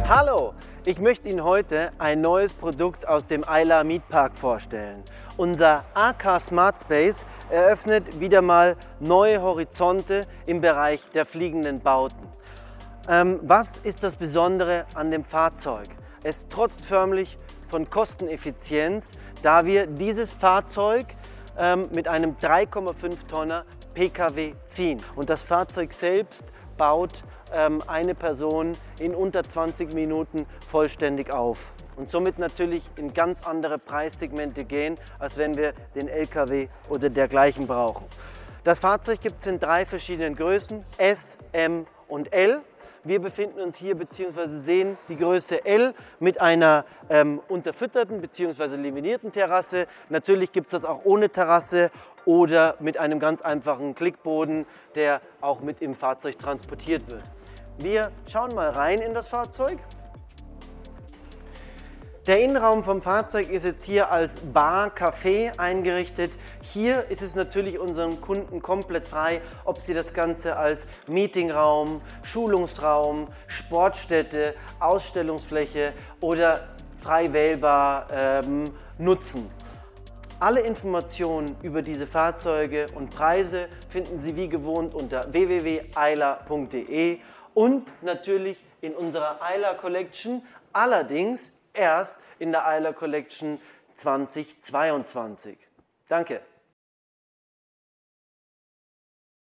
Hallo, ich möchte Ihnen heute ein neues Produkt aus dem Ayla Mietpark vorstellen. Unser AK Smart Space eröffnet wieder mal neue Horizonte im Bereich der fliegenden Bauten. Was ist das Besondere an dem Fahrzeug? Es trotzt förmlich von Kosteneffizienz, da wir dieses Fahrzeug mit einem 3,5 Tonner PKW ziehen. Und das Fahrzeug selbst baut eine Person in unter 20 Minuten vollständig auf. Und somit natürlich in ganz andere Preissegmente gehen, als wenn wir den LKW oder dergleichen brauchen. Das Fahrzeug gibt es in 3 verschiedenen Größen, S, M und L. Wir befinden uns hier bzw. sehen die Größe L mit einer unterfütterten bzw. laminierten Terrasse. Natürlich gibt es das auch ohne Terrasse oder mit einem ganz einfachen Klickboden, der auch mit im Fahrzeug transportiert wird. Wir schauen mal rein in das Fahrzeug. Der Innenraum vom Fahrzeug ist jetzt hier als Bar, Café eingerichtet. Hier ist es natürlich unseren Kunden komplett frei, ob sie das Ganze als Meetingraum, Schulungsraum, Sportstätte, Ausstellungsfläche oder frei wählbar nutzen. Alle Informationen über diese Fahrzeuge und Preise finden Sie wie gewohnt unter www.ayla.de und natürlich in unserer Ayla Collection, allerdings erst in der Ayla Collection 2022. Danke.